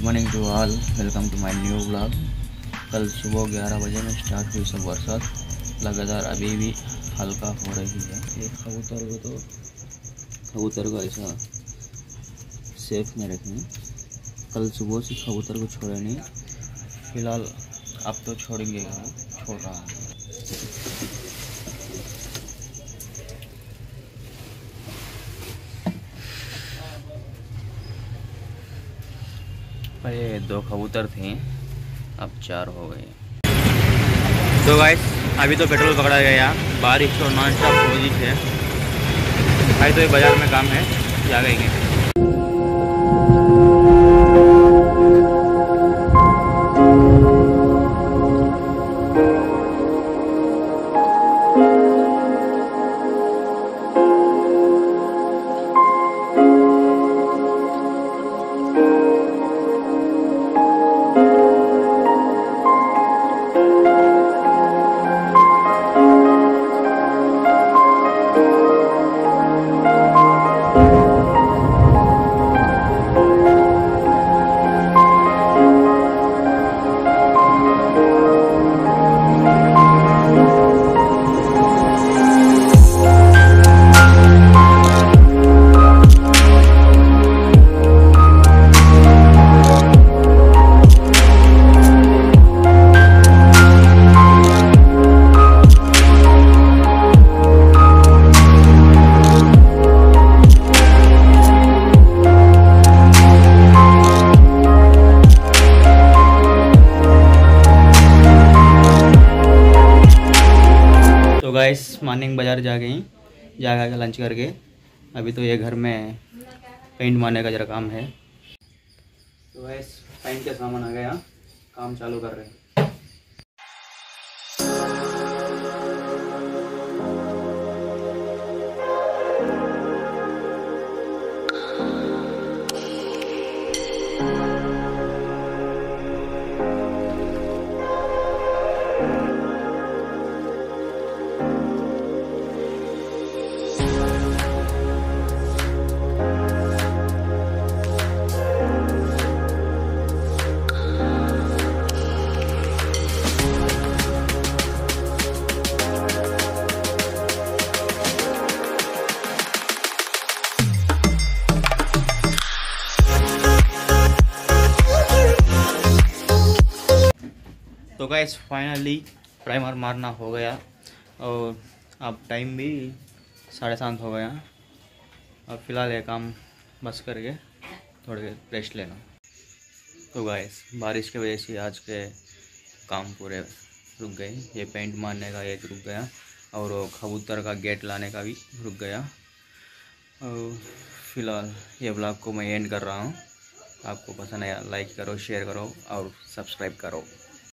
Morning to all, welcome to my new blog. कल सुबह 11 बजे में स्टार्ट हुई सब बरसात, लगातार अभी भी हल्का हो रही है। एक कबूतर को ऐसा सेफ में रखें। कल सुबह से कबूतर को छोड़े नहीं, फिलहाल अब तो छोड़ेंगे, छोड़ रहा है। पहले 2 कबूतर थे, अब 4 हो गए। तो गाइस अभी तो पेट्रोल पकड़ा गया, बारिश और नॉन स्टॉप कोशिश है भाई। तो ये बाज़ार में काम है, जा गए। तो गाइस मॉर्निंग बाज़ार जा के लंच करके अभी तो ये घर में पेंट मारने का जरा काम है। तो गाइस पेंट का सामान आ गया, काम चालू कर रहे हैं। तो गाइस फाइनली प्राइमर मारना हो गया और अब टाइम भी 7:30 हो गया। अब फिलहाल ये काम बस करके थोड़ी देर रेस्ट लेना। तो गाइस बारिश की वजह से आज के काम पूरे रुक गए। ये पेंट मारने का एक रुक गया और वो कबूतर का गेट लाने का भी रुक गया। और फिलहाल ये ब्लॉग को मैं एंड कर रहा हूँ। आपको पसंद आया लाइक करो, शेयर करो और सब्सक्राइब करो।